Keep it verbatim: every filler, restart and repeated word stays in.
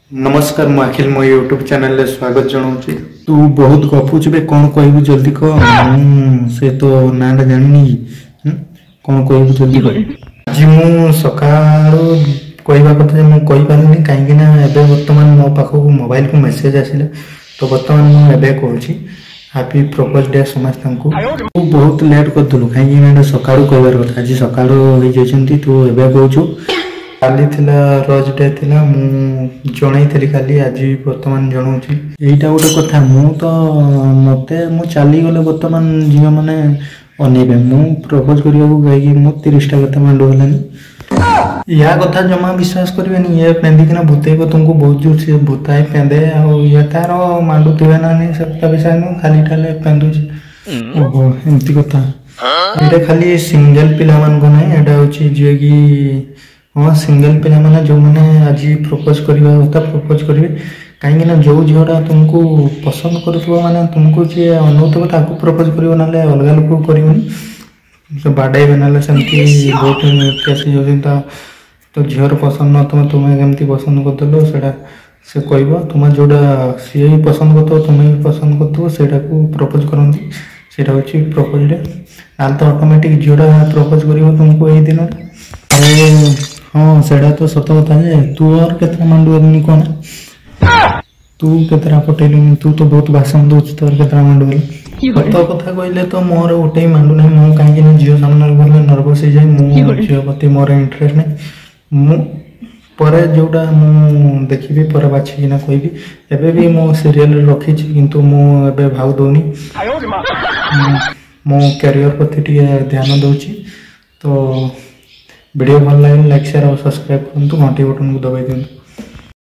नमस्कार मु अखिल मो यूट्यूब चैनल रे स्वागत जनाऊँ। तू बहुत गपुच बे कौन कहबू जल्दी कह। से तो नाटा जानी कौन कहबू जल्दी कह। आज मु सकाळु कहवा कथा मु कहि पारनी कहीं ना एबे वर्तमान मो पाखक मोबाइल को मेसेज आसिला तो वर्तमान मु एबे कहूची हैप्पी प्रपोज डे समस्त को। तू बहुत लेट कर दलु कहीं सकाळु कहबार कथा आज सकाळु होई जैछंती तू एबे कहूछु काली थिला रोज डे थिला मु जणाई थली काली आज वर्तमान जणाउची एटा गोटे कथा मु तो मते मु चाली गले वर्तमान झियो माने अनेबे मु प्रपोज करिया को गई मु तीस टा कथा मांडो हलानी या कथा जमा विश्वास करबेनी ये पेंदी किना भूतेबो तुमको बहुत जोर से भूताए पेंदे आ ये तार मांडू थिबे ना नहीं सबटा विषय नु खाली टाले पेंदुची। ओहो एंती कथा एटा खाली सिंगल पिला मान को नै एटा होची जे की हाँ सिंगल पिला माने जो मैंने आज प्रपोज करवा होता प्रपोज करेंगे कहीं जो झीटा तुमको पसंद करुवा माने तुमको जी अनुथव ताकू प्रपोज कर ना अलग लोक कर बाड़े ना सेमती बहुत केस हो तो झीर पसंद न तुम तुम्हें केमती पसंद करदेल से से कह तुम जोड़ा सी भी पसंद कर तुम्हें भी पसंद कर प्रपोज करती से हूँ प्रपोज डे ना तो ऑटोमेटिक झीटा प्रपोज कर तुमको यही दिन हाँ सेटा तो सत कथा है तू और केतरा मांडू कौन तू केतरा पटेलु तू तो बहुत भाषण दौच तोर केतरा मांडू सत कथा कहले तो मोर गोटे मांडू ना मु कहीं झील सामने गले नर्वस हो जाए मु झील प्रति मोर इंटरेस्ट नहीं मु परे जोटा मु देखी पर बाछी ना कहबी एबे भी मो सीरियल रखी किंतु मु एबे भाव दौनी मो कैरियर प्रति ध्यान दौची तो वीडियो भल लगे लाइक शेयर और सब्सक्राइब करूँ घंटी बटन को दबाई दिखाँ।